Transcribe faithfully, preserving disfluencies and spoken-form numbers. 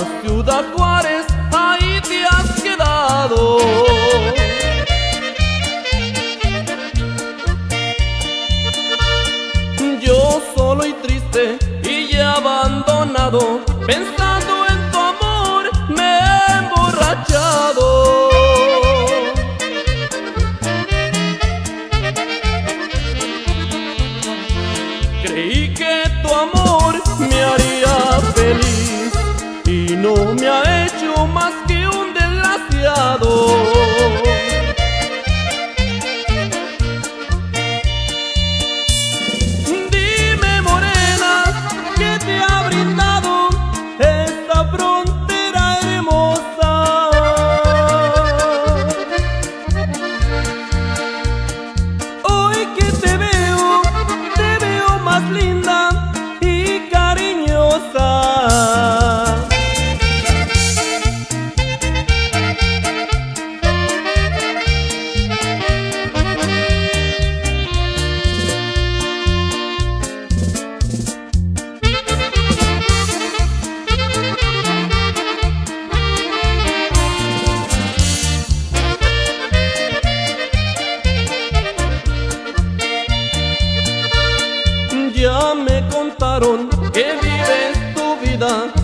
Ciudad Juárez, ahí te has quedado. Yo solo y triste y ya abandonado, pensando en tu amor me he emborrachado. Creí que tu amor me haría feliz y no me ha hecho más que un desgraciado. Dime, morena, ¿qué te ha brindado esta frontera hermosa? Hoy que te veo, te veo más linda y cariñosa. Ya me contaron que vives tu vida